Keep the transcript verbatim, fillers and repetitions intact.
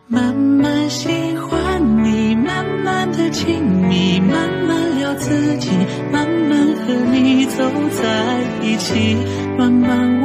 慢慢喜欢你，慢慢的亲密，慢慢聊自己，慢慢和你走在一起，慢慢